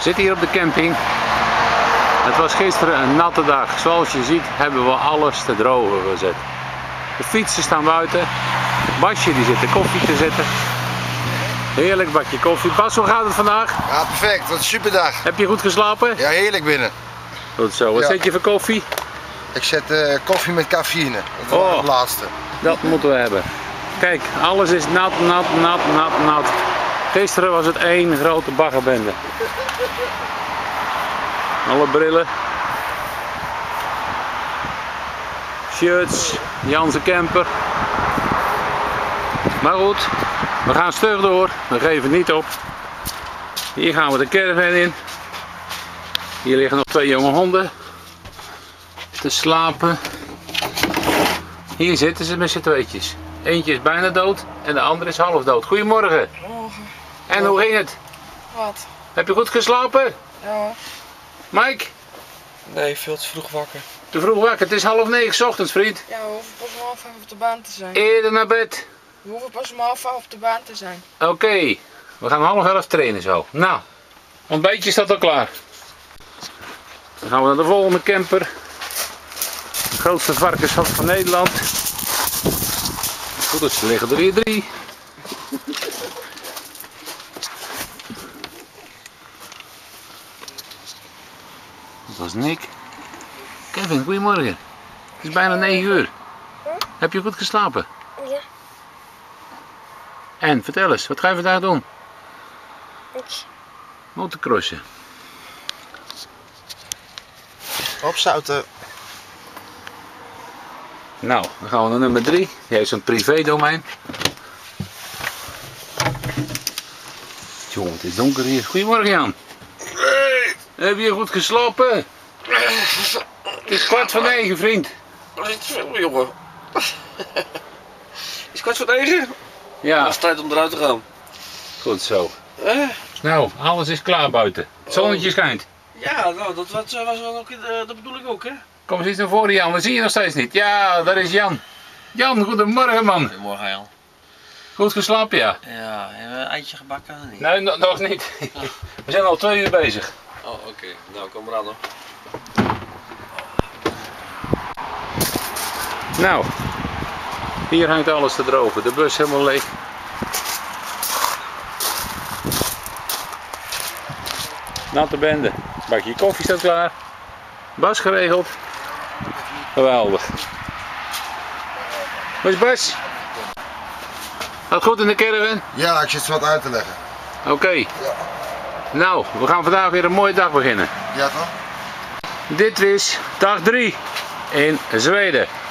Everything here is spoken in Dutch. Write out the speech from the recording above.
zitten hier op de camping. Het was gisteren een natte dag. Zoals je ziet hebben we alles te drogen gezet. De fietsen staan buiten. Basje die zit de koffie te zetten. Heerlijk bakje koffie. Bas, hoe gaat het vandaag? Ja, perfect. Wat een superdag. Heb je goed geslapen? Ja, heerlijk binnen. Goed zo. Wat zet je voor koffie? Ik zet koffie met cafeïne. Dat is het laatste. Dat moeten we hebben. Kijk, alles is nat. Gisteren was het één grote baggerbende. Alle brillen. Shirts, Janse camper. Maar goed, we gaan stug door. We geven niet op. Hier gaan we de caravan in. Hier liggen nog 2 jonge honden te slapen. Hier zitten ze met z'n tweetjes. Eentje is bijna dood en de andere is half dood. Goedemorgen. Morgen. En hoe ging het? Wat? Heb je goed geslapen? Ja. Mike? Nee, veel te vroeg wakker. Te vroeg wakker. Het is 8:30 's ochtends, vriend. Ja, we hoeven pas om 5:30 op de baan te zijn. Eerder naar bed. We hoeven pas om 5:30 op de baan te zijn. Oké. We gaan om 11:30 trainen zo. Nou, ontbijtje staat al klaar. Dan gaan we naar de volgende camper. De grootste varkenshok van Nederland. Goed, dus er liggen er hier 3. Dat was Nick. Kevin, goedemorgen. Het is bijna 9 uur. Heb je goed geslapen? Ja. En, vertel eens, wat ga je vandaag doen? Niks. Motocrossen. Opzouten. Nou, dan gaan we naar nummer 3. Die heeft zo'n privé domein. Jongen, het is donker hier. Goedemorgen, Jan. Nee. Heb je goed geslapen? Het is 8:45, vriend. Dat is te veel, jongen. Is 8:45? Ja, Het is tijd om eruit te gaan. goed zo. Nou, alles is klaar buiten. Het zonnetje schijnt. Ja, nou, dat was wel ook, dat bedoel ik ook, hè? Kom eens iets naar voren, Jan. We zien je nog steeds niet. Ja, daar is Jan. Jan, goedemorgen, man. Goedemorgen, Jan. Goed geslapen, ja? Ja, hebben we een eitje gebakken of niet? Nee, nog niet. We zijn al 2 uur bezig. Oh, oké. Nou, kom maar aan hoor. Nou, hier hangt alles te drogen. De bus helemaal leeg. Natte bende. Bakje koffie staat klaar. Bas geregeld. Geweldig. Wat is Bas? Gaat goed in de caravan? Ja, ik zit ze wat uit te leggen. Oké. Nou, we gaan vandaag weer een mooie dag beginnen. Ja toch? Dit is dag 3 in Zweden.